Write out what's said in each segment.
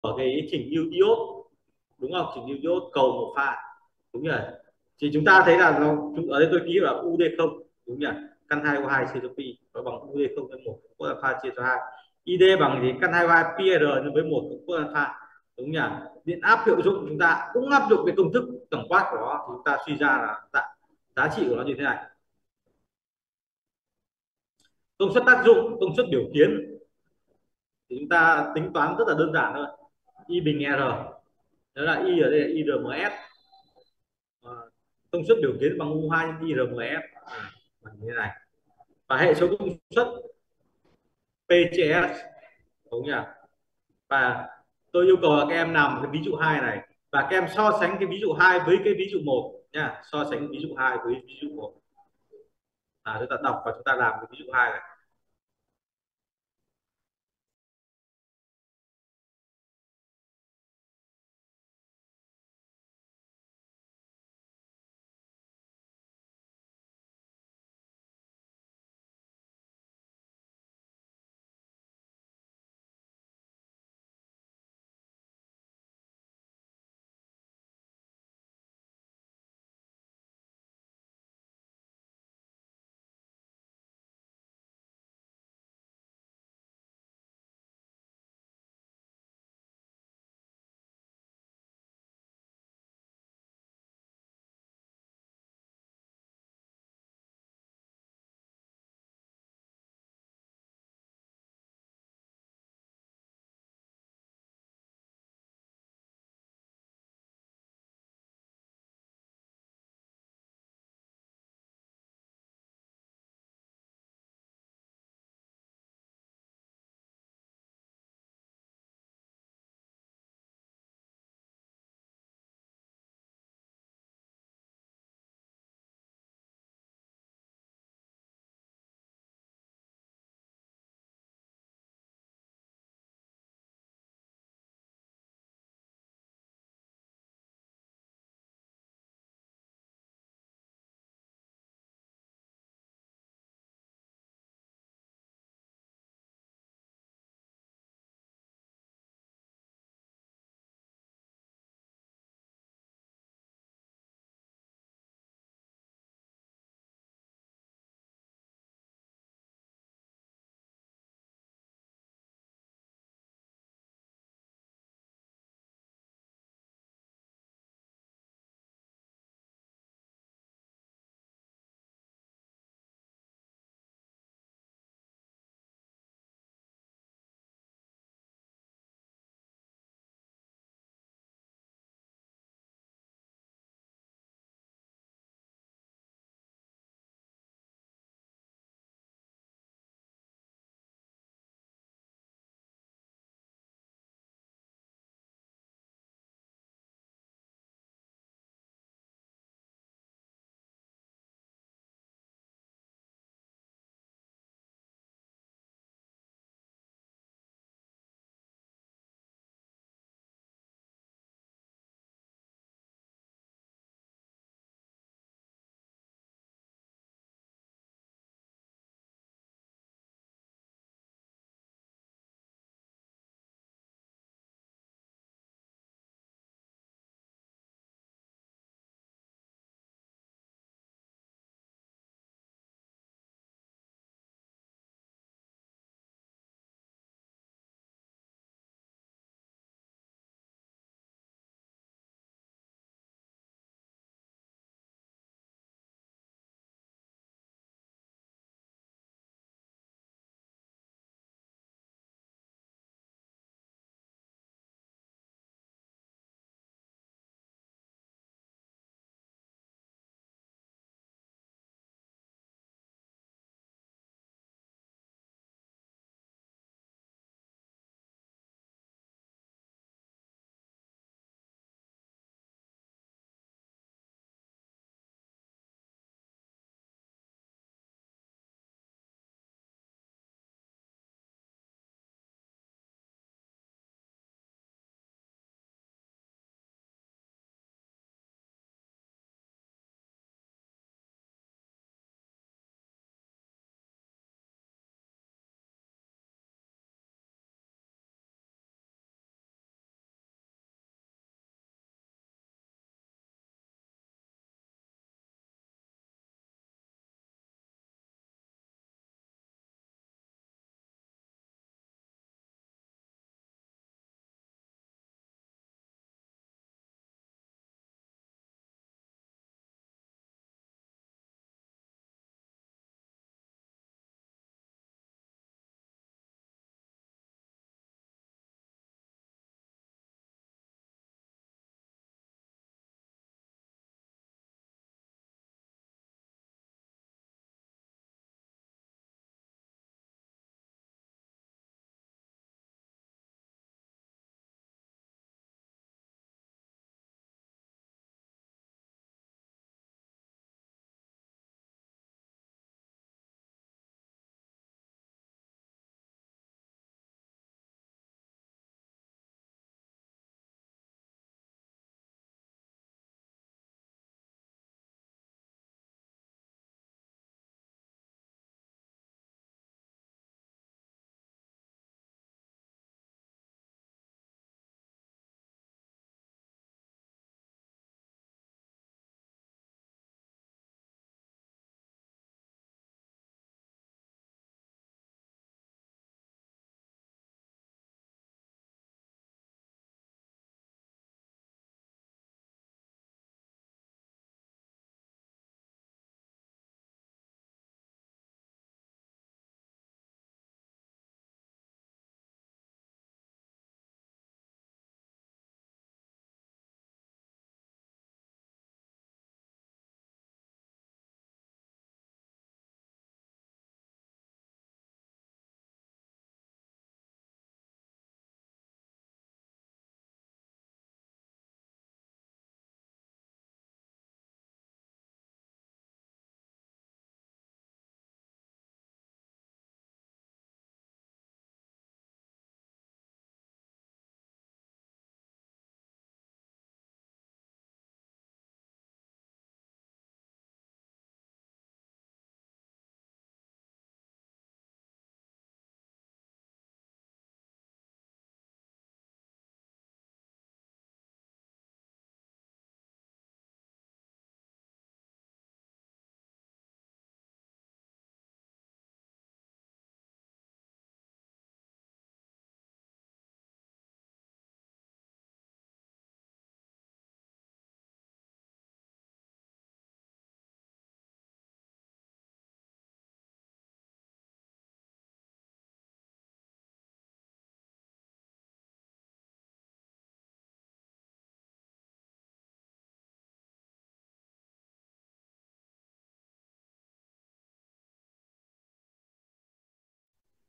ở cái chỉnh ưu iốt, đúng không, chỉnh ưu iốt cầu một pha, đúng nhỉ. Thì chúng ta thấy là nó, ở đây tôi ký là UD không, đúng nhỉ. Căn 2O2 chia cho pi nó bằng UD không nhân một cộng alpha chia cho hai. ID bằng gì, căn 2O2 pi r nhân với một cộng alpha, đúng nhỉ. Điện áp hiệu dụng chúng ta cũng áp dụng cái công thức tổng quát của nó, thì chúng ta suy ra là giá trị của nó như thế này. Công suất tác dụng, công suất biểu kiến thì chúng ta tính toán rất là đơn giản thôi. Y bình R, đó là Y ở đây là IRMS. Công suất biểu kiến bằng U2 nhân IRMS bằng như thế này. Và hệ số công suất PCS, đúng nhỉ. Và tôi yêu cầu là các em làm cái ví dụ 2 này, và các em so sánh cái ví dụ 2 với cái ví dụ một nha, so sánh ví dụ 2 với ví dụ một. Chúng ta đọc và chúng ta làm cái ví dụ 2 này.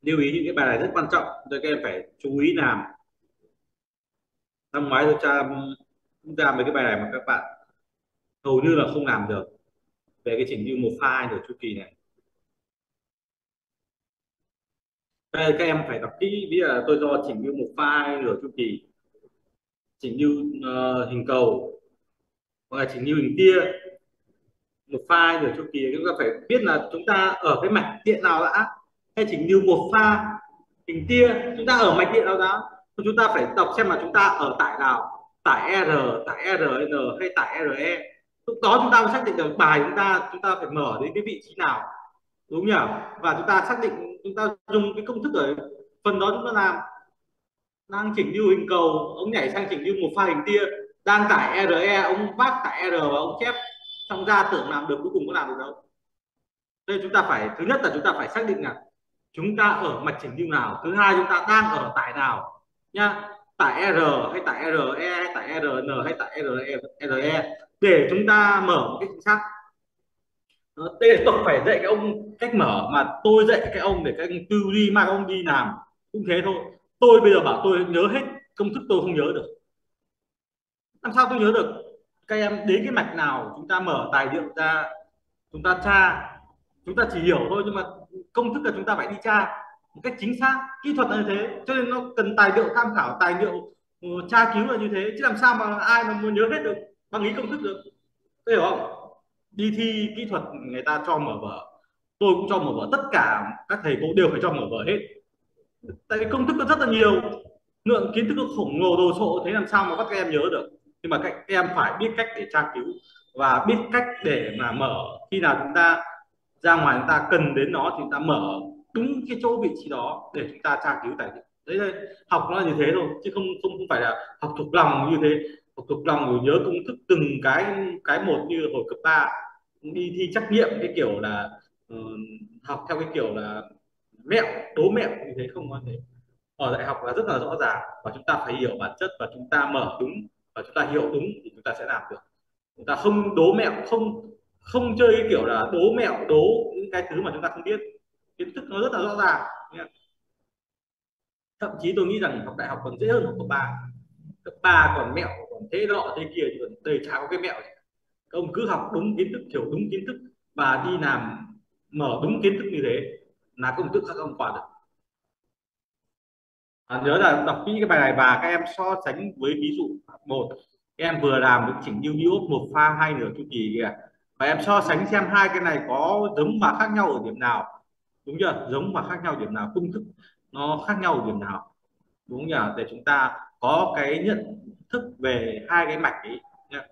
lưu ý những cái bài này rất quan trọng rồi các em phải chú ý làm. Năm ngoái tôi ra mấy cái bài này mà các bạn hầu như là không làm được về cái chỉnh lưu một pha hai nửa chu kỳ này. Đây, các em phải đọc kỹ, ví dụ là tôi cho chỉnh lưu một pha hai nửa chu kỳ, chỉnh lưu hình cầu hoặc là chỉnh lưu hình tia một pha nửa chu kỳ. Chúng ta phải biết là chúng ta ở cái mạch điện nào đã, hay chỉnh lưu một pha hình tia chúng ta ở mạch điện nào đã. Chúng ta phải đọc xem là chúng ta ở tải nào, tải R, tải RN hay tải RE. Lúc đó chúng ta mới xác định được bài chúng ta phải mở đến cái vị trí nào, đúng nhỉ? Và chúng ta xác định, chúng ta dùng cái công thức ở phần đó chúng ta làm. Đang chỉnh lưu hình cầu, ông nhảy sang chỉnh lưu một pha hình tia, đang tải RE, ông vác tải R và ông chép xong ra tưởng làm được, cuối cùng có làm được đâu. Đây chúng ta phải, thứ nhất là chúng ta phải xác định là chúng ta ở mạch chỉnh lưu nào, thứ hai chúng ta đang ở tải nào nhá, tải R hay tải RE hay tải RN hay tải RE để chúng ta mở một cái chính xác. Đây là tôi phải dạy các ông cách mở, mà tôi dạy các ông để các ông tư duy mà các ông đi làm cũng thế thôi. Tôi bây giờ bảo tôi nhớ hết công thức tôi không nhớ được, làm sao tôi nhớ được. Các em đến cái mạch nào chúng ta mở tài liệu ra, chúng ta tra, chúng ta chỉ hiểu thôi, nhưng mà công thức là chúng ta phải đi tra một cách chính xác. Kỹ thuật là như thế, cho nên nó cần tài liệu tham khảo, tài liệu tra cứu là như thế, chứ làm sao mà ai mà muốn nhớ hết được bằng ý công thức được. Tôi hiểu không? Đi thi kỹ thuật người ta cho mở vở, tôi cũng cho mở vở, tất cả các thầy cô đều phải cho mở vở hết, tại vì công thức nó rất là nhiều, lượng kiến thức nó khổng lồ đồ sộ, thế làm sao mà các em nhớ được. Nhưng mà các em phải biết cách để tra cứu và biết cách để mà mở, khi nào chúng ta ra ngoài chúng ta cần đến nó thì chúng ta mở đúng cái chỗ vị trí đó để chúng ta tra cứu tài liệu. Đấy là học, nó là như thế thôi, chứ không không không phải là học thuộc lòng như thế. Học thuộc lòng rồi nhớ công thức từng cái một như hồi cấp 3 đi thi trắc nghiệm cái kiểu là ừ, học theo cái kiểu là mẹo, đố mẹo như thế, không có thể. Ở đại học là rất là rõ ràng, và chúng ta phải hiểu bản chất và chúng ta mở đúng và chúng ta hiểu đúng thì chúng ta sẽ làm được. Chúng ta không đố mẹo, không không chơi cái kiểu là đố mẹo, đố những cái thứ mà chúng ta không biết. Kiến thức nó rất là rõ ràng. Thậm chí tôi nghĩ rằng học đại học còn dễ hơn học cấp ba. Cấp ba còn mẹo, còn thế nọ thế kia, còn đây chả có cái mẹo gì. Các ông cứ học đúng kiến thức, hiểu đúng kiến thức và đi làm, mở đúng kiến thức như thế là công thức các ông qua được. Nhớ là đọc kỹ cái bài này và các em so sánh với ví dụ một. Các em vừa làm được chỉnh lưu iốt một pha hai nửa chu kỳ kìa, và em so sánh xem hai cái này có giống và khác nhau ở điểm nào, đúng chưa? Giống và khác nhau điểm nào, công thức nó khác nhau ở điểm nào, đúng nhỉ? Để chúng ta có cái nhận thức về hai cái mạch ấy nhá.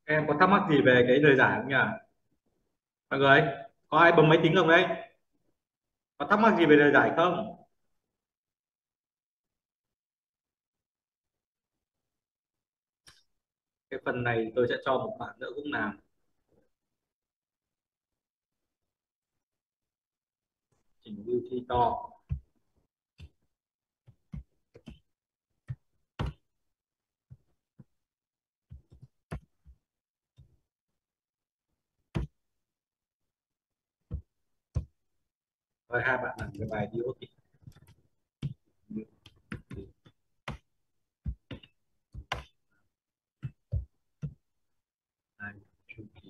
Em có thắc mắc gì về cái lời giải không nhỉ mọi người? Có ai bấm máy tính không đấy? Có thắc mắc gì về lời giải không? Cái phần này tôi sẽ cho một bạn nữa cũng làm. Chỉnh view thi to. Rồi hai bạn làm cái bài diode thì hai chu kỳ.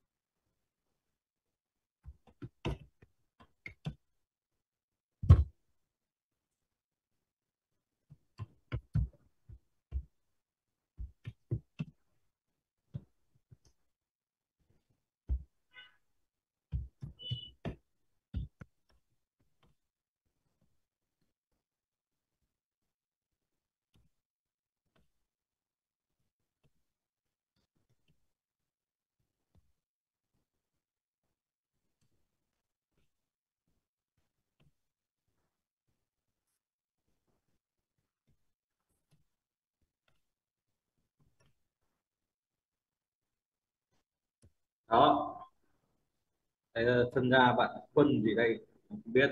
Đó, đây là phân ra bạn quân gì đây không biết.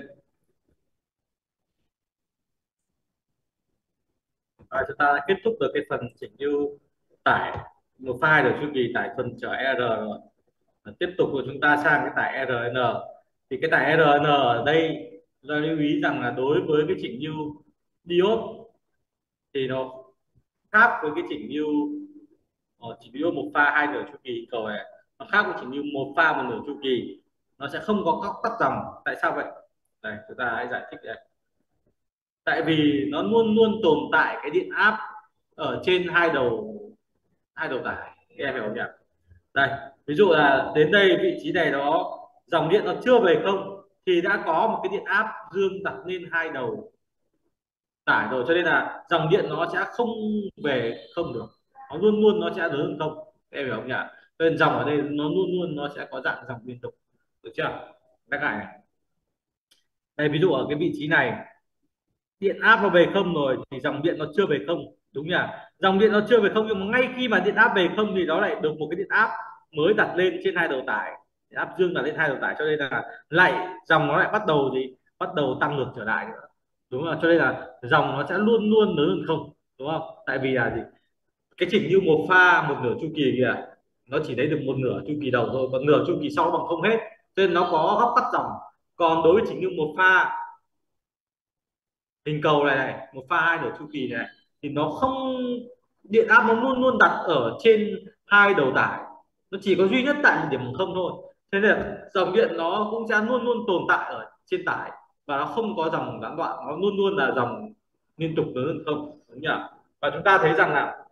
Rồi, chúng ta đã kết thúc được cái phần chỉnh lưu tải một file được chu kỳ tải thuần chở R rồi. Tiếp tục của chúng ta sang cái tải RN. Thì cái tải RN ở đâyเราlưu ý rằng là đối với cái chỉnh lưu diode thì nó khác với cái chỉnh lưu chỉnh lưu một pha hai nửa chu kỳ cầu này, nó khác với chỉnh lưu một pha một nửa chu kỳ, nó sẽ không có góc tắt dòng. Tại sao vậy? Đây chúng ta hãy giải thích đây. Tại vì nó luôn luôn tồn tại cái điện áp ở trên hai đầu tải, các em hiểu không nhỉ? Đây ví dụ là đến đây vị trí này đó, dòng điện nó chưa về không thì đã có một cái điện áp dương đặt lên hai đầu tải rồi, cho nên là dòng điện nó sẽ không về không được, nó luôn luôn nó sẽ lớn hơn không, em hiểu không nhỉ? Cho nên dòng ở đây nó luôn luôn nó sẽ có dạng dòng liên tục, được chưa? Tác lại này, đây ví dụ ở cái vị trí này điện áp nó về không rồi thì dòng điện nó chưa về không, đúng nhỉ? Dòng điện nó chưa về không, nhưng mà ngay khi mà điện áp về không thì nó lại được một cái điện áp mới đặt lên trên hai đầu tải, điện áp dương đặt lên hai đầu tải, cho nên là lại dòng nó lại bắt đầu gì, bắt đầu tăng ngược trở lại nữa, đúng không? Cho nên là dòng nó sẽ luôn luôn lớn hơn không, đúng không? Tại vì là gì, cái chỉnh như một pha một nửa chu kỳ kìa, nó chỉ lấy được một nửa chu kỳ đầu thôi, còn nửa chu kỳ sau bằng không hết, cho nên nó có góc tắt dòng. Còn đối với chỉnh như một pha hình cầu này này, một pha hai nửa chu kỳ này thì nó không, điện áp nó luôn luôn đặt ở trên hai đầu tải, nó chỉ có duy nhất tại điểm không thôi, thế nên là dòng điện nó cũng sẽ luôn luôn tồn tại ở trên tải và nó không có dòng gián đoạn, nó luôn luôn là dòng liên tục lớn hơn không, đúng nhỉ? Và chúng ta thấy rằng là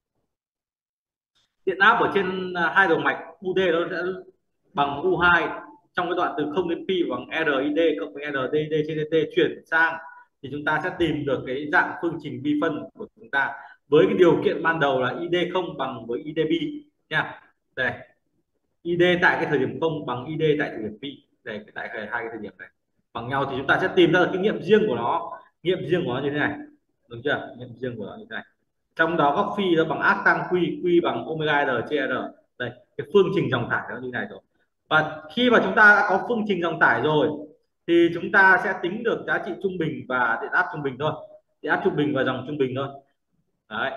điện áp ở trên hai đầu mạch UD nó sẽ bằng U2 trong cái đoạn từ 0 đến pi bằng RID cộng với RDD trên DT chuyển sang, thì chúng ta sẽ tìm được cái dạng phương trình vi phân của chúng ta với cái điều kiện ban đầu là ID không bằng với ID pi nha. Đây, ID tại cái thời điểm không bằng ID tại thời điểm pi, đây tại hai cái thời điểm này bằng nhau thì chúng ta sẽ tìm ra được cái nghiệm riêng của nó, nghiệm riêng của nó như thế này, đúng chưa? Nghiệm riêng của nó như thế này, trong đó góc phi nó bằng ác tăng quy, quy bằng omega r chia r. Đây cái phương trình dòng tải nó như này rồi, và khi mà chúng ta đã có phương trình dòng tải rồi thì chúng ta sẽ tính được giá trị trung bình và điện áp trung bình thôi, điện áp trung bình và dòng trung bình thôi. Đấy,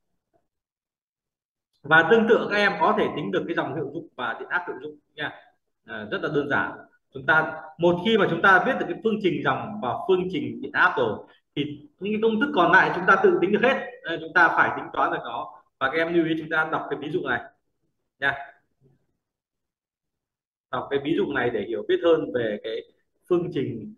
và tương tự các em có thể tính được cái dòng hiệu dụng và điện áp hiệu dụng nha. Rất là đơn giản, chúng ta một khi mà chúng ta biết được cái phương trình dòng và phương trình điện áp rồi thì những cái công thức còn lại chúng ta tự tính được hết. Chúng ta phải tính toán được nó, và các em lưu ý chúng ta đọc cái ví dụ này nha, đọc cái ví dụ này để hiểu biết hơn về cái phương trình.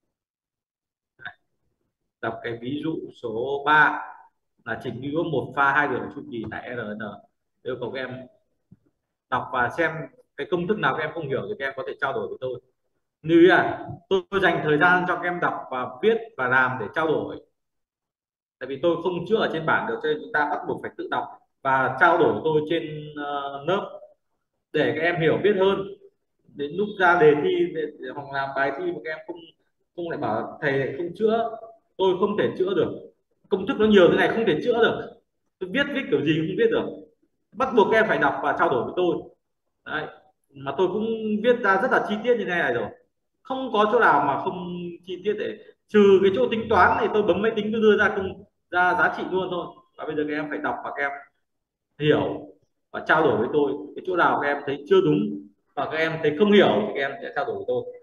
Đọc cái ví dụ số 3 là chỉnh lưu một pha hai đường chu kỳ tại RN. Yêu cầu các em đọc và xem cái công thức nào các em không hiểu thì các em có thể trao đổi với tôi. Lưu ý là tôi dành thời gian cho các em đọc và viết và làm để trao đổi, tại vì tôi không chữa ở trên bảng được, cho nên chúng ta bắt buộc phải tự đọc và trao đổi với tôi trên lớp để các em hiểu biết hơn. Đến lúc ra đề thi hoặc làm bài thi mà các em không không lại bảo thầy lại không chữa, tôi không thể chữa được, công thức nó nhiều thế này không thể chữa được, tôi viết kiểu gì cũng không viết được, bắt buộc các em phải đọc và trao đổi với tôi. Đấy. Mà tôi cũng viết ra rất là chi tiết như thế này rồi, không có chỗ nào mà không chi tiết, để trừ cái chỗ tính toán thì tôi bấm máy tính tôi đưa ra công ra giá trị luôn thôi. Và bây giờ các em phải đọc và các em hiểu và trao đổi với tôi, cái chỗ nào các em thấy chưa đúng và các em thấy không hiểu thì các em sẽ trao đổi với tôi.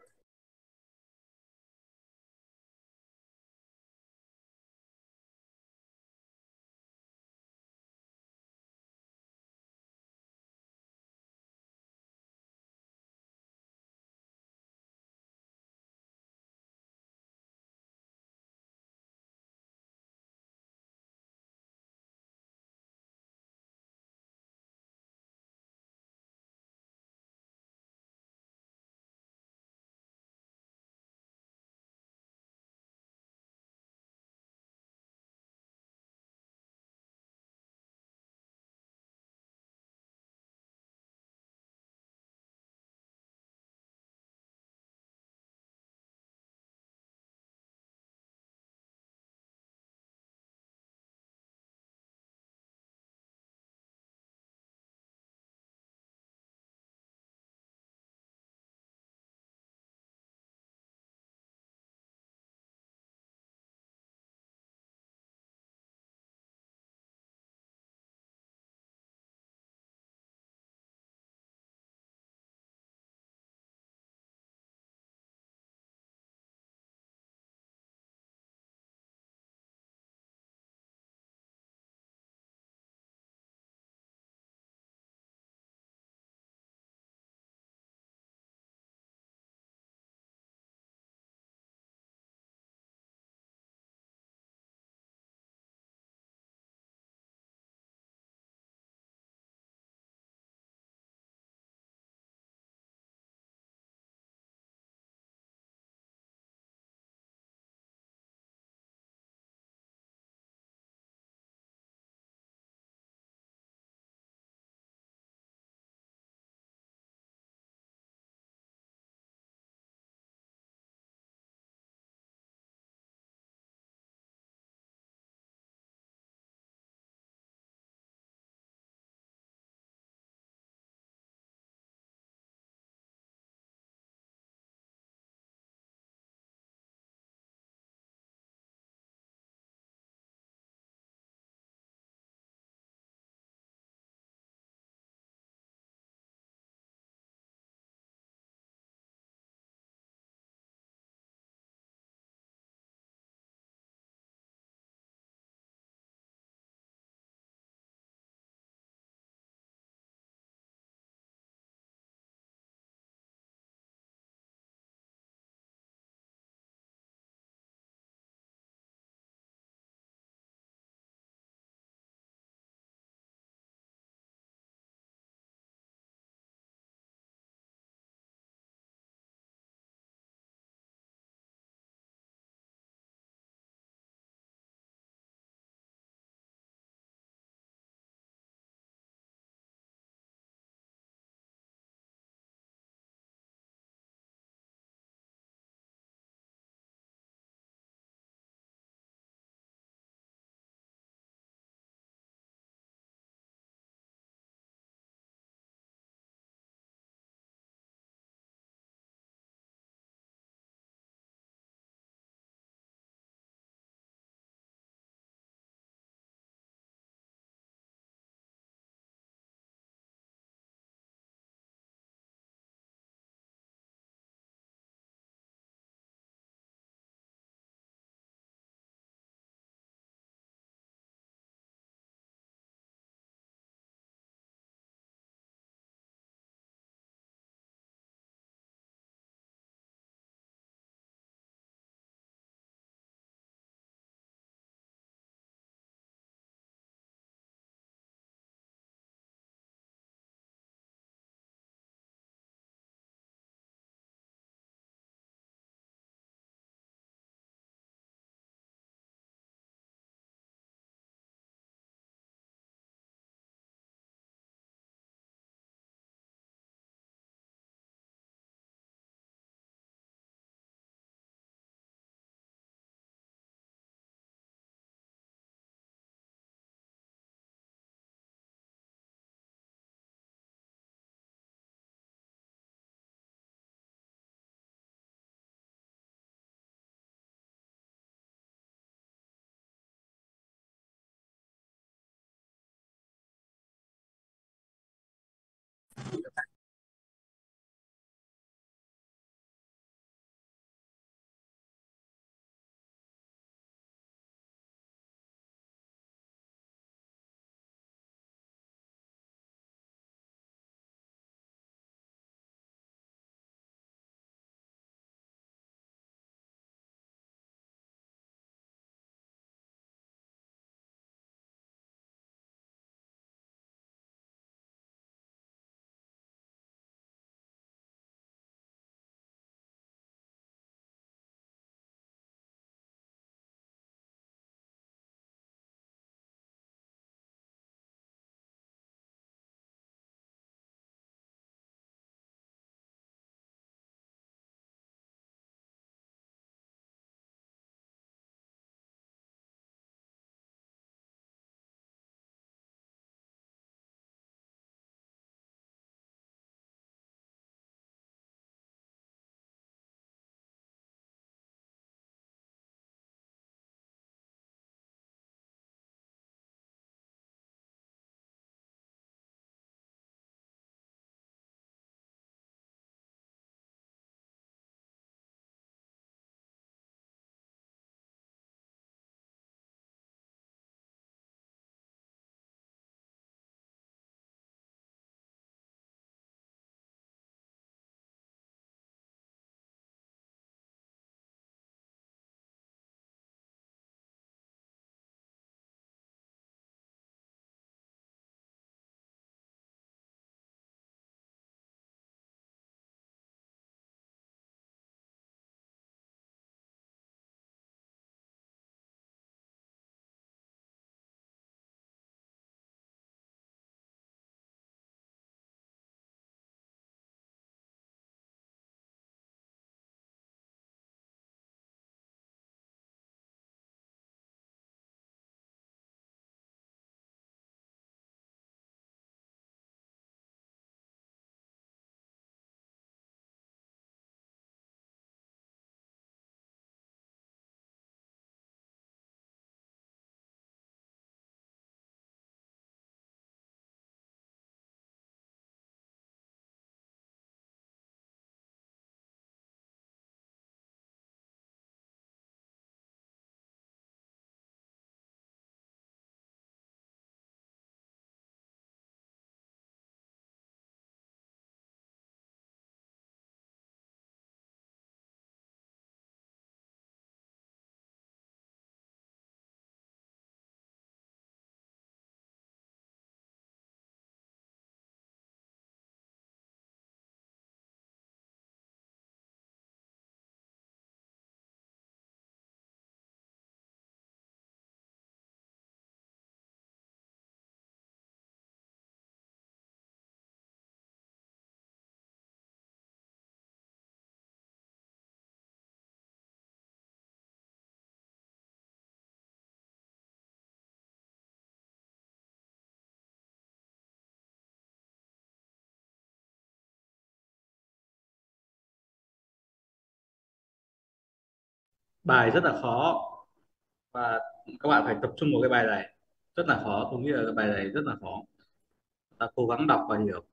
Bài rất là khó, và các bạn phải tập trung vào cái bài này, rất là khó, tôi nghĩ là cái bài này rất là khó, ta cố gắng đọc và hiểu.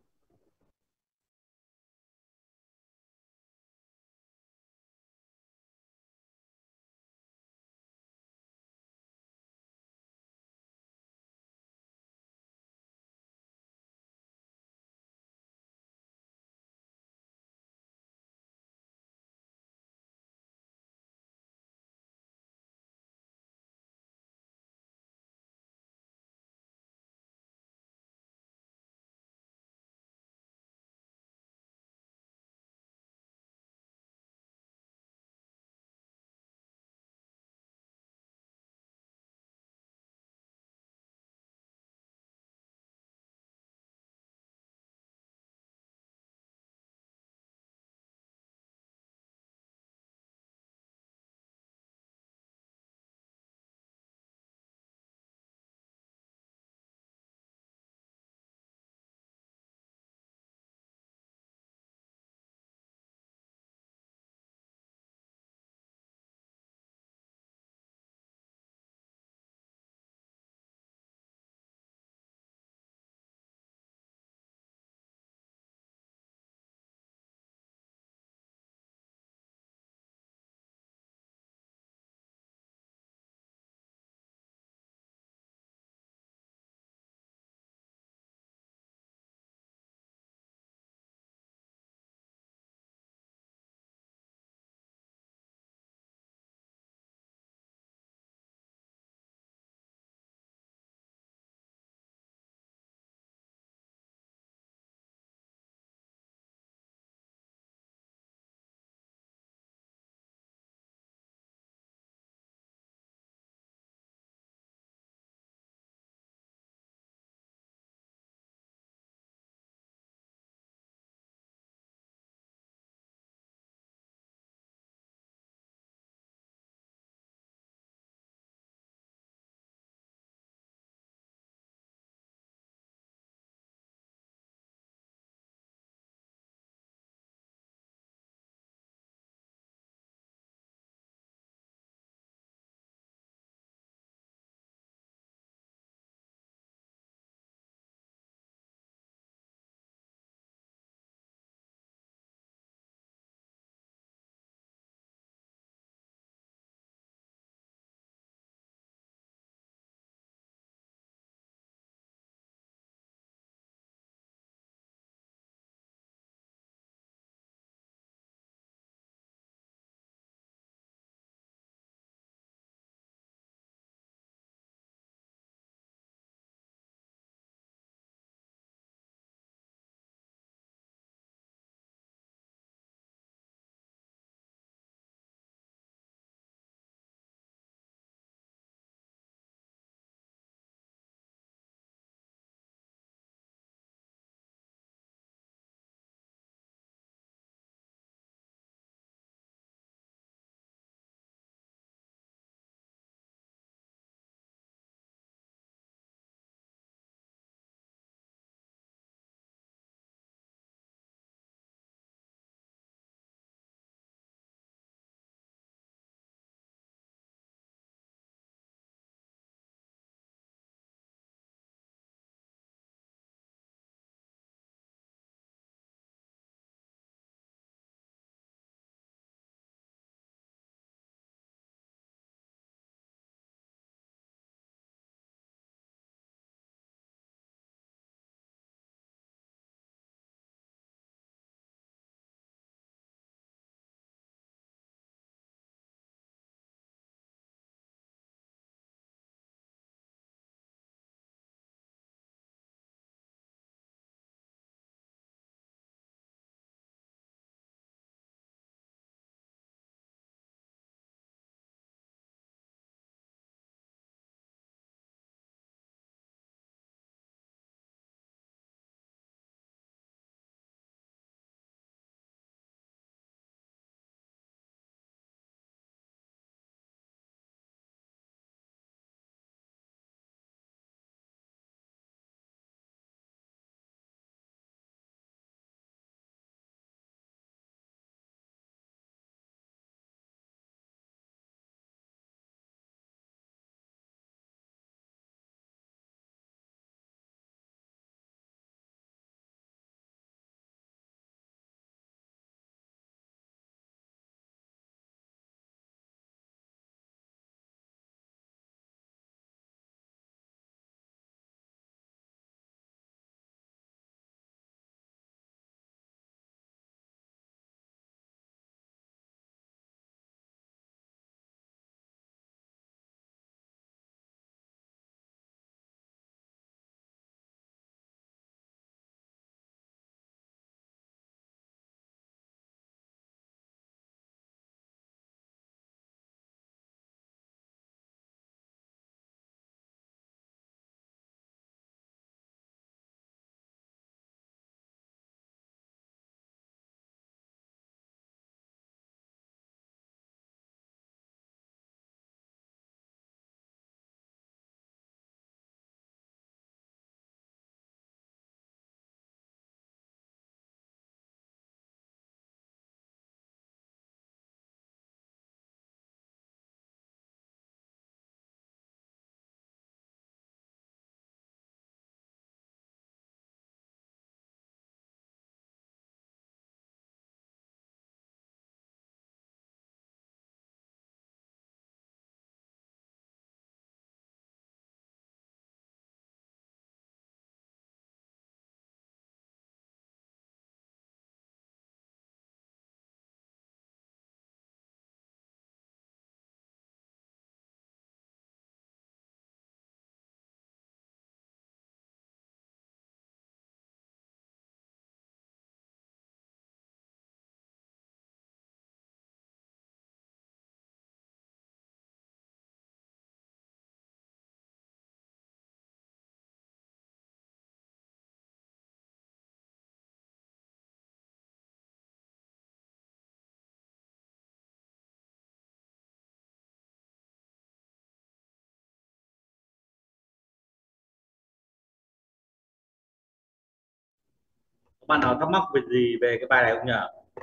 bạn nào thắc mắc về gì về cái bài này không nhỉ?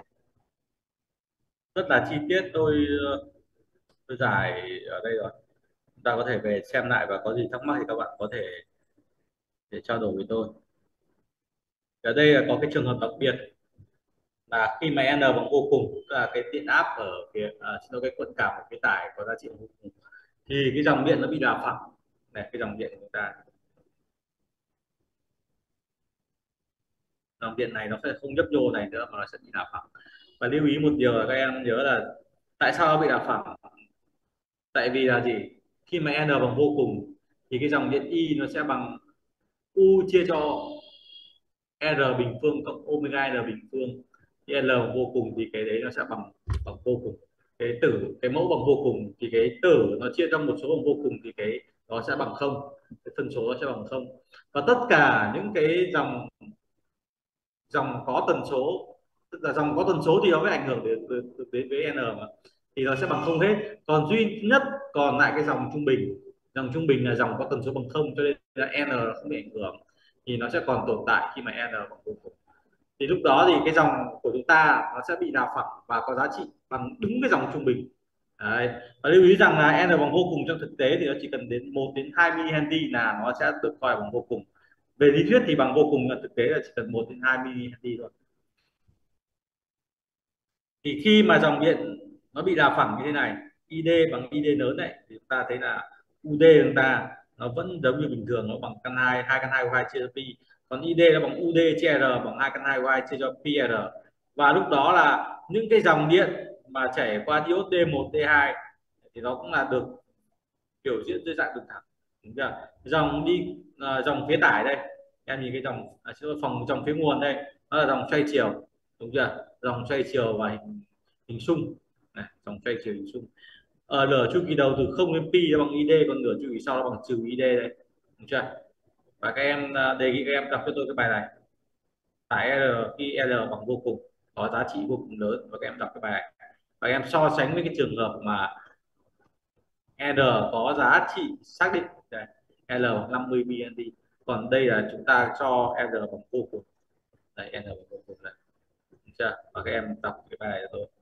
Rất là chi tiết, tôi giải ở đây rồi. Chúng ta có thể về xem lại và có gì thắc mắc thì các bạn có thể để trao đổi với tôi. Ở đây là có cái trường hợp đặc biệt là khi mà n bằng vô cùng, tức là cái điện áp ở phía xin lỗi, cái cuộn cảm ở phía tải có giá trị vô cùng, thì cái dòng điện nó bị đảo phẳng. Này, cái dòng điện của chúng ta, dòng điện này nó sẽ không nhấp nhô này nữa mà nó sẽ bị đảo phẳng. Và lưu ý một điều là các em nhớ là tại sao nó bị đảo phẳng. Tại vì là gì, khi mà n bằng vô cùng thì cái dòng điện I nó sẽ bằng U chia cho R bình phương cộng omega N bình phương. Thì L bằng vô cùng thì cái đấy nó sẽ bằng bằng vô cùng. Cái mẫu bằng vô cùng thì cái tử nó chia cho một số bằng vô cùng thì cái nó sẽ bằng không, cái phân số nó sẽ bằng không. Và tất cả những cái dòng dòng có tần số, tức là dòng có tần số thì nó mới ảnh hưởng đến với n mà, thì nó sẽ bằng không hết. Còn duy nhất còn lại cái dòng trung bình, dòng trung bình là dòng có tần số bằng không, cho nên là n nó không bị ảnh hưởng, thì nó sẽ còn tồn tại khi mà n bằng vô cùng. Thì lúc đó thì cái dòng của chúng ta nó sẽ bị đảo phẳng và có giá trị bằng đúng cái dòng trung bình. Đấy. Và lưu ý rằng là n bằng vô cùng trong thực tế thì nó chỉ cần đến 1 đến 2 mH là nó sẽ được coi bằng vô cùng. Về lý thuyết thì bằng vô cùng, là thực tế là chỉ cần 1 đến 2 mH thôi. Thì khi mà dòng điện nó bị đảo phẳng như thế này, ID bằng ID lớn này, thì chúng ta thấy là UD của chúng ta nó vẫn giống như bình thường, nó bằng căn 2, 2 căn 2 của 2 chia cho pi. Còn ID nó bằng UD chia R bằng 2 căn 2 của 2 chia cho pi R. Và lúc đó là những cái dòng điện mà chảy qua diode D1 D2 thì nó cũng là được biểu diễn dưới dạng đường thẳng, đúng chưa? Dòng đi dòng phía tải đây, em nhìn cái dòng dòng phía nguồn đây, nó là dòng xoay chiều, đúng chưa? Dòng xoay chiều và hình xung này, dòng xoay chiều hình xung. Lửa chu kỳ đầu từ 0 đến pi nó bằng id, còn lửa chu kỳ sau nó bằng trừ id đây, đúng chưa? Và các em đề nghị các em đọc cho tôi cái bài này, tải R khi R bằng vô cùng có giá trị vô cùng lớn, và các em đọc cái bài này và các em so sánh với cái trường hợp mà R có giá trị xác định đây, L 50 mA, còn đây là chúng ta cho R bằng vô cùng, đây R bằng vô cùng này, được chưa? Và các em đọc cái bài này thôi.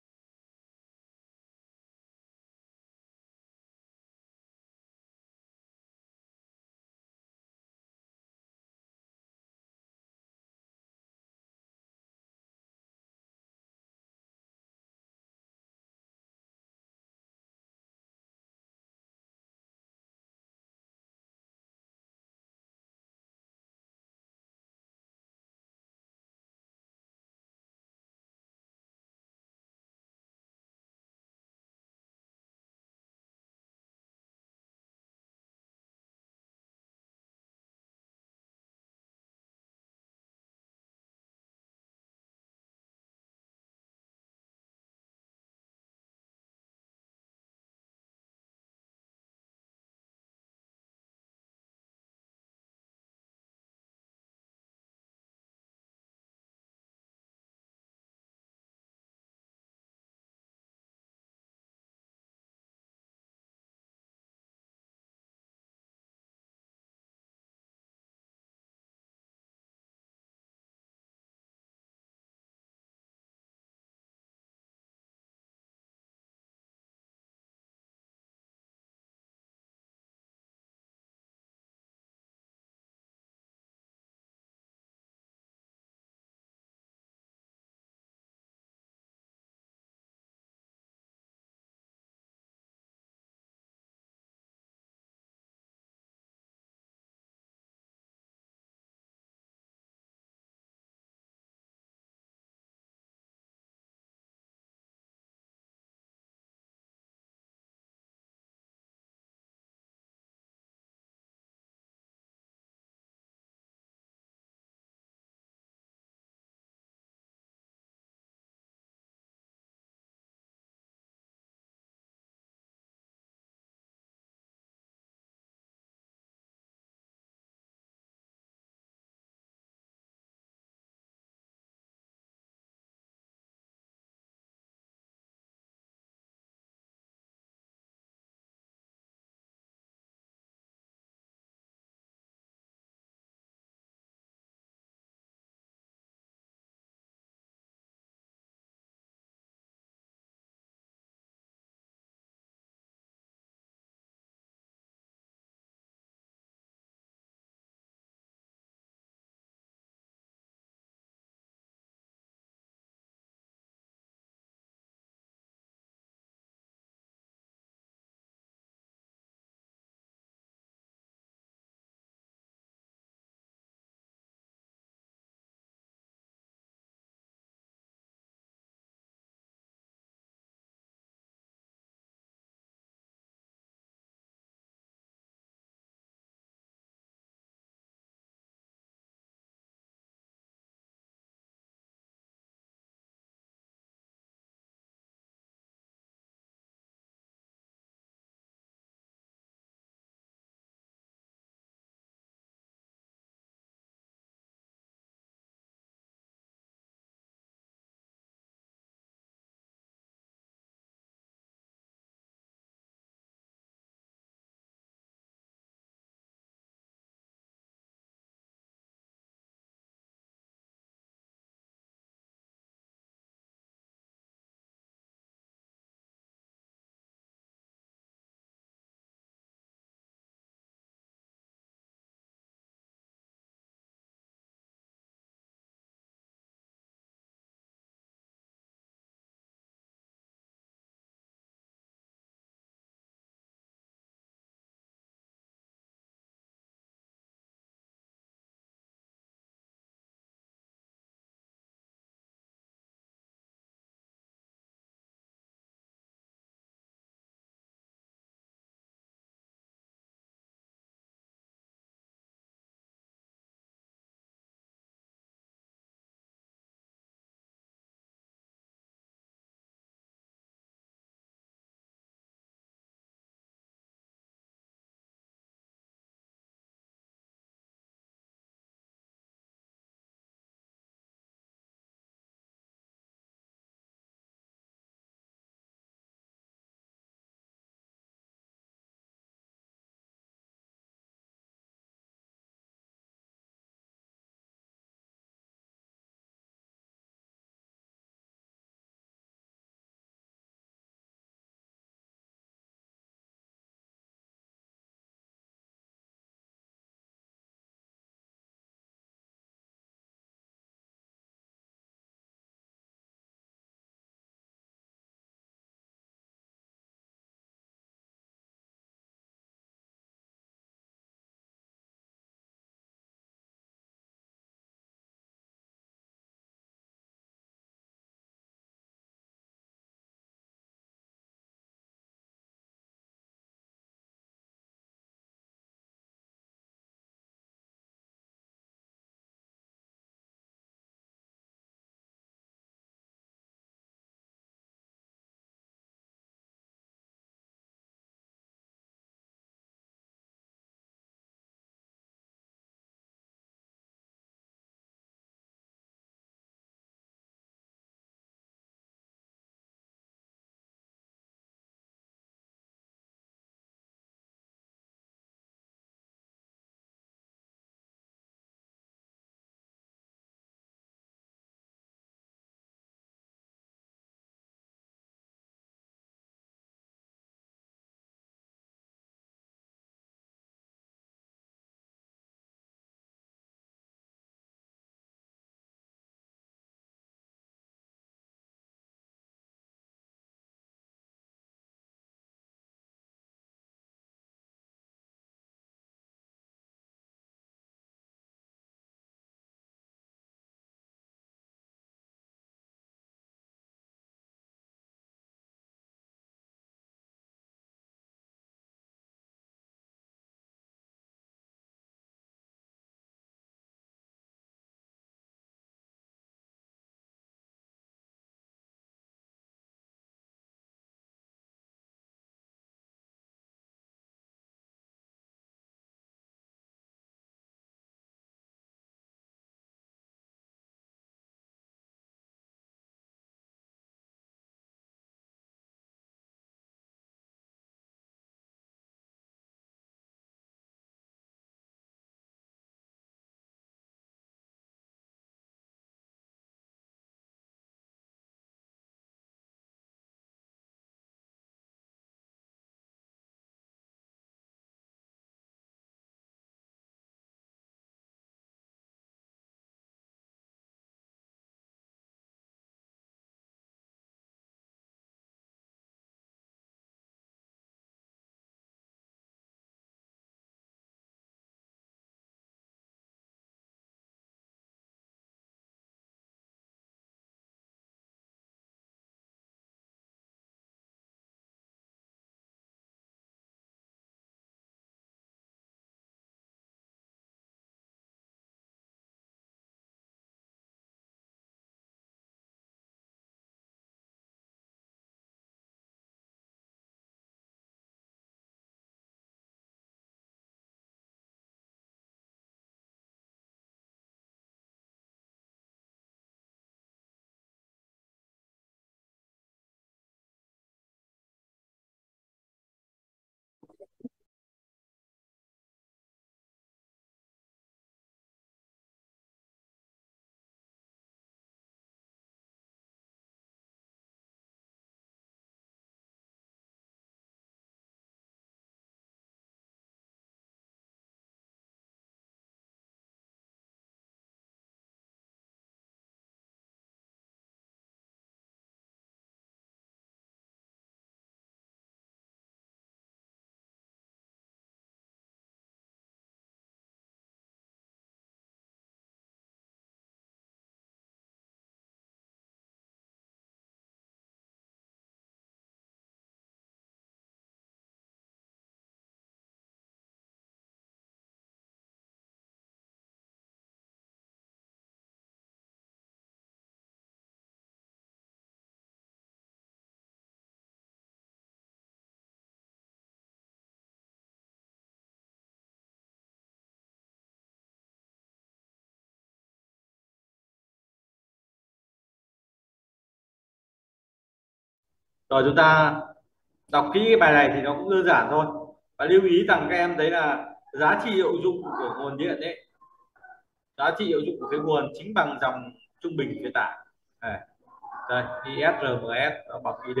Rồi chúng ta đọc kỹ cái bài này thì nó cũng đơn giản thôi, và lưu ý rằng các em thấy là giá trị hiệu dụng của nguồn điện ấy, giá trị hiệu dụng của cái nguồn chính bằng dòng trung bình truyền tải này. Đây ISRMS nó bằng ID.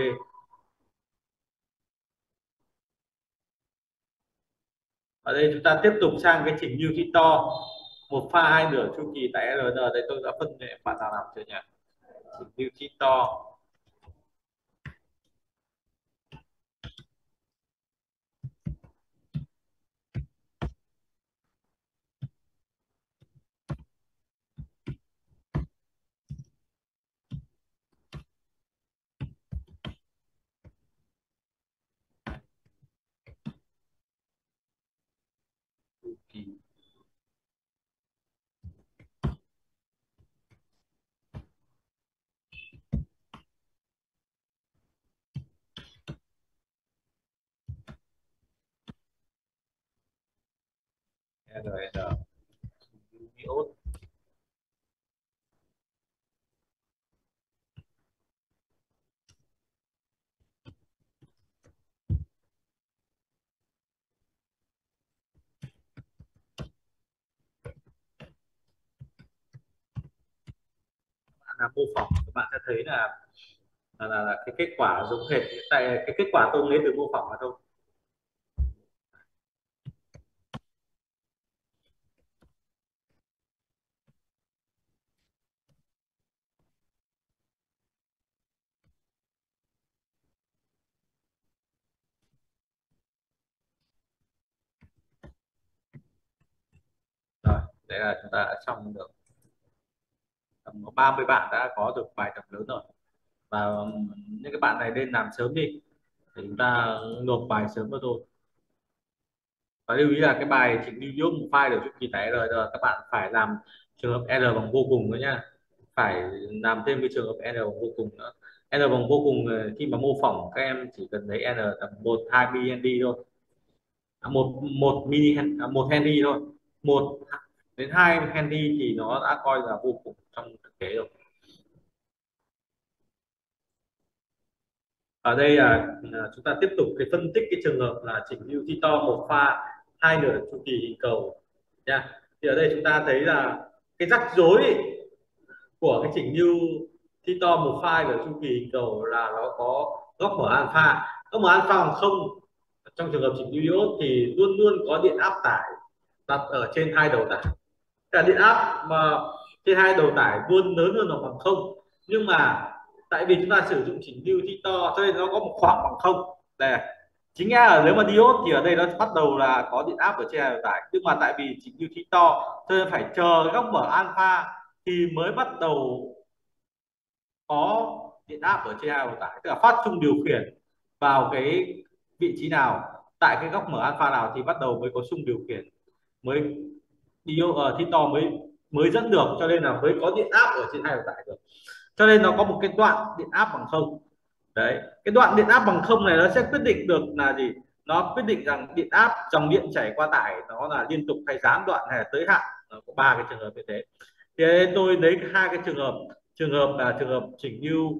Ở đây chúng ta tiếp tục sang cái chỉnh lưu thít to một pha hai nửa chu kỳ tại RN. Đây tôi đã phân để bạn nào làm chưa nhỉ? Chỉnh lưu thít to. Chu kỳ RN iốt. Là mô phỏng các bạn sẽ thấy là cái kết quả giống hệt, tại cái kết quả tôi lấy từ mô phỏng mà thôi. Rồi đấy là chúng ta đã xong được tầm 30 bạn đã có được bài tập lớn rồi, và những cái bạn này nên làm sớm đi để chúng ta nộp bài sớm vào thôi. Và lưu ý là cái bài chỉnh lưu iốt một file được chu kỳ tại R các bạn phải làm trường hợp R bằng vô cùng nữa nha, phải làm thêm cái trường hợp R bằng vô cùng nữa. R bằng vô cùng khi mà mô phỏng các em chỉ cần lấy R tầm 1-2 mili thôi, một một mini một Henry thôi, 1 đến 2 Henry thì nó đã coi là vô cùng trong thực tế rồi. Ở đây là chúng ta tiếp tục cái phân tích cái trường hợp là chỉnh lưu thi to một pha hai nửa chu kỳ hình cầu nha. Thì ở đây chúng ta thấy là cái rắc rối của cái chỉnh lưu thi to một pha nửa chu kỳ hình cầu là nó có góc mở alpha. Góc mở alpha bằng không trong trường hợp chỉnh lưu iốt thì luôn luôn có điện áp tải đặt ở trên hai đầu tải. Cả điện áp mà trên hai đầu tải luôn lớn hơn hoặc bằng không, nhưng mà tại vì chúng ta sử dụng chỉnh lưu thi to cho nên nó có một khoảng bằng không. Đây chính là nếu mà diode thì ở đây nó bắt đầu là có điện áp ở trên hai đầu tải, nhưng mà tại vì chỉnh lưu thi to cho nên phải chờ góc mở alpha thì mới bắt đầu có điện áp ở trên hai đầu tải, tức là phát chung điều khiển vào cái vị trí nào tại cái góc mở alpha nào thì bắt đầu mới có xung điều khiển, mới thi to mới mới dẫn được, cho nên là mới có điện áp ở trên hai đầu tải được. Cho nên nó có một cái đoạn điện áp bằng không. Đấy, cái đoạn điện áp bằng không này nó sẽ quyết định được là gì, nó quyết định rằng điện áp dòng điện chảy qua tải nó là liên tục hay gián đoạn hay là tới hạn. Nó có ba cái trường hợp như thế. Thì tôi lấy hai cái trường hợp là trường hợp chỉnh lưu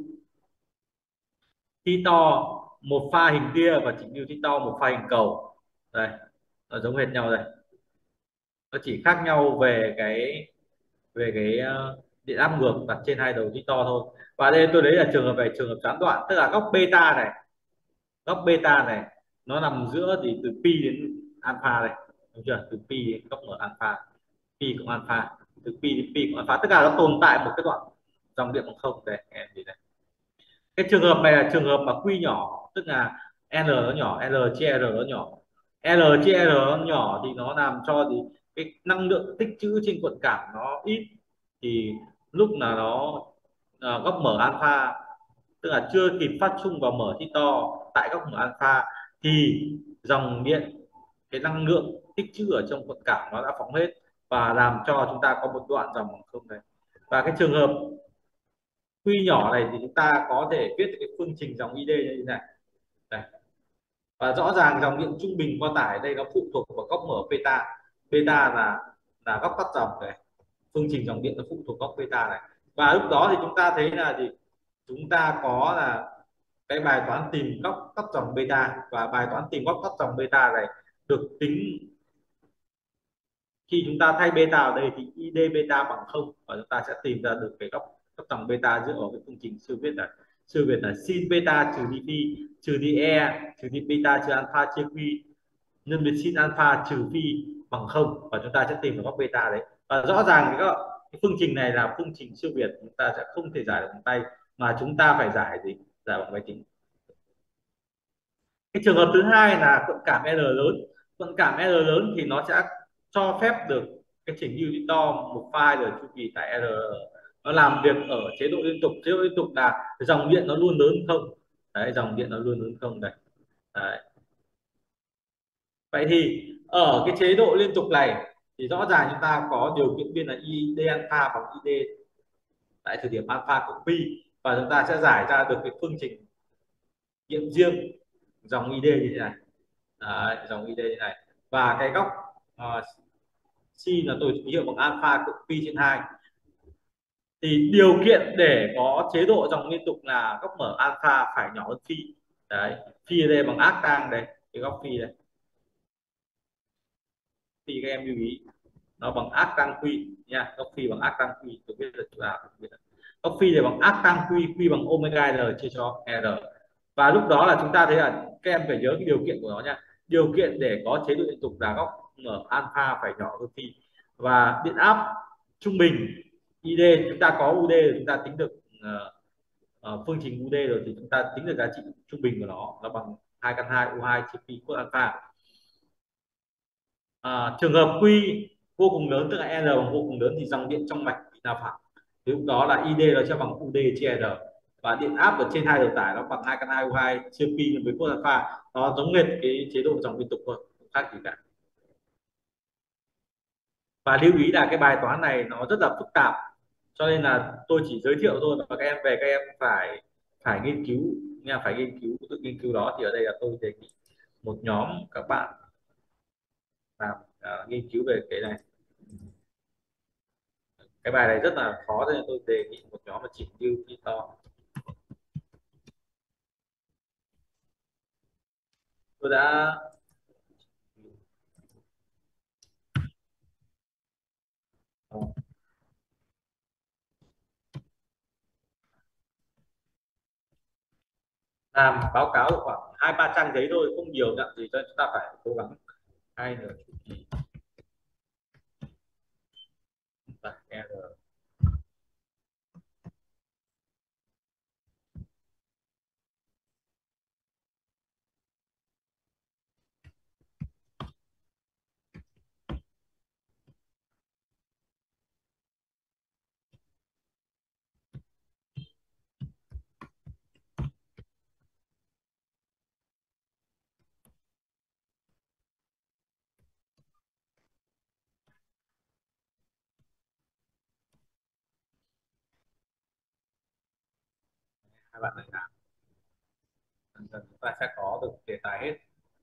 thi to một pha hình tia và chỉnh lưu thi to một pha hình cầu. Đây nó giống hệt nhau đây, nó chỉ khác nhau về cái điện áp ngược đặt trên hai đầu tí to thôi. Và đây tôi lấy là trường hợp này trường hợp gián đoạn, tức là góc beta này, góc beta này nó nằm giữa thì từ pi đến alpha này, đúng chưa, từ pi đến góc mở alpha, pi cộng alpha, từ pi đến pi cộng alpha, tất cả nó tồn tại một cái đoạn dòng điện bằng không. Đây em nhìn này, cái trường hợp này là trường hợp mà Q nhỏ, tức là N nó nhỏ, L chia R nó nhỏ. L chia R nó nhỏ thì nó làm cho thì cái năng lượng tích trữ trên cuộn cảm nó ít, thì lúc là nó góc mở alpha, tức là chưa kịp phát chung vào mở thi to tại góc mở alpha thì dòng điện, cái năng lượng tích trữ ở trong cuộn cảm nó đã phóng hết và làm cho chúng ta có một đoạn dòng bằng không này. Và cái trường hợp Q nhỏ này thì chúng ta có thể viết cái phương trình dòng ID như thế này. Đây. Và rõ ràng dòng điện trung bình qua tải đây nó phụ thuộc vào góc mở beta. Beta là góc tắt dòng này. Phương trình dòng điện nó phụ thuộc góc beta này. Và lúc đó thì chúng ta thấy là gì? Chúng ta có là cái bài toán tìm góc cắt dòng beta, và bài toán tìm góc cắt dòng beta này được tính khi chúng ta thay beta ở đây thì id beta bằng không, và chúng ta sẽ tìm ra được cái góc cắt dòng beta dựa vào cái phương trình siêu việt là sin beta trừ đi phi trừ đi e trừ đi beta trừ alpha chia quy nhân với sin alpha trừ phi bằng không, và chúng ta sẽ tìm được góc beta đấy. Và rõ ràng cái phương trình này là phương trình siêu việt, chúng ta sẽ không thể giải được bằng tay, mà chúng ta phải giải gì, giải bằng máy tính. Cái trường hợp thứ hai là thuận cảm R lớn. Thuận cảm R lớn thì nó sẽ cho phép được cái chỉnh lưu to một file ở chu kỳ tại R, nó làm việc ở chế độ liên tục. Chế độ liên tục là dòng điện nó luôn lớn không, đấy, dòng điện nó luôn lớn không đây. Đấy. Vậy thì ở cái chế độ liên tục này thì rõ ràng chúng ta có điều kiện biên là id alpha bằng id tại thời điểm alpha cộng pi, và chúng ta sẽ giải ra được cái phương trình nghiệm riêng dòng id như thế này. Đấy, dòng id như này, và cái góc C là tôi ký hiệu bằng alpha cộng pi trên 2. Thì điều kiện để có chế độ dòng liên tục là góc mở alpha phải nhỏ hơn phi. Đấy, phi ở đây bằng arctan đây, cái góc phi đây, phi các em lưu ý nó bằng arctan quy nha, góc phi bằng arctan quy, tôi biết là chỗ nào tôi biết. Góc phi này bằng arctan quy, quy bằng omega r chia cho r. Và lúc đó là chúng ta thấy là các em phải nhớ cái điều kiện của nó nha. Điều kiện để có chế độ liên tục là góc mở alpha phải nhỏ hơn phi, và điện áp trung bình id chúng ta có ud rồi, chúng ta tính được phương trình ud rồi, thì chúng ta tính được giá trị trung bình của nó bằng 2 căn 2 u2 chia pi cos alpha. Trường hợp Q vô cùng lớn, tức là R bằng vô cùng lớn, thì dòng điện trong mạch bị nào phẳng, thì lúc đó là ID nó sẽ bằng UD chia R, và điện áp ở trên hai đầu tải nó bằng 2 căn 2 U2 chia pi nhân với cos alpha. Nó giống hệt cái chế độ dòng liên tục thôi, không khác gì cả. Và lưu ý là cái bài toán này nó rất là phức tạp, cho nên là tôi chỉ giới thiệu thôi, và các em về các em phải phải nghiên cứu nha, phải nghiên cứu, tự nghiên cứu đó. Thì ở đây là tôi đề nghị một nhóm các bạn làm nghiên cứu về cái này. Cái bài này rất là khó, nên tôi đề nghị một nhóm là chỉnh lưu khi to. Tôi đã làm báo cáo được khoảng 2-3 trang giấy thôi, không nhiều dặn gì, cho chúng ta phải cố gắng. Hai nữa R hai bạn này làm dần dần chúng ta sẽ có được đề tài hết.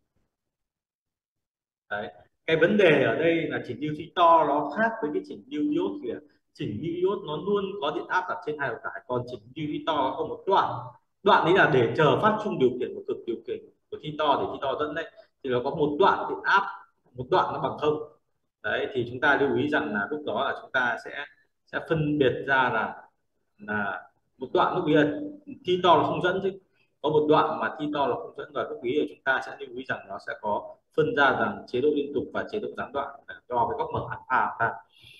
Đấy, cái vấn đề ở đây là chỉnh lưu phi to nó khác với cái chỉnh lưu iốt kìa. Chỉnh lưu iốt nó luôn có điện áp đặt trên hai đầu tải, còn chỉnh lưu phi to nó có một đoạn, đoạn ấy là để chờ phát chung điều khiển của cực điều khiển của phi to để phi to dẫn đấy, thì nó có một đoạn điện áp, một đoạn nó bằng không. Đấy, thì chúng ta lưu ý rằng là lúc đó là chúng ta sẽ phân biệt ra là một đoạn lúc ý là thi to là không dẫn, chứ có một đoạn mà thi to là không dẫn, và lúc ý là chúng ta sẽ lưu ý rằng nó sẽ có phân ra rằng chế độ liên tục và chế độ gián đoạn cho cái góc mở alpha ta.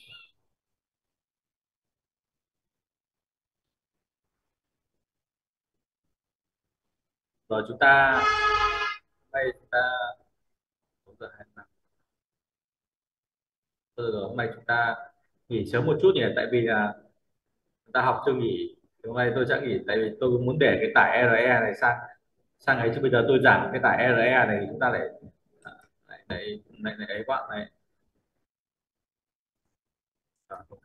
Rồi chúng ta đây chúng ta hôm nay chúng ta nghỉ sớm một chút nhỉ, tại vì là chúng ta học chưa nghỉ. Hôm nay tôi sẽ nghỉ tại vì tôi muốn để cái tải RE này sang sang ấy, chứ bây giờ tôi giảm cái tải RE này chúng ta lại ấy quá này.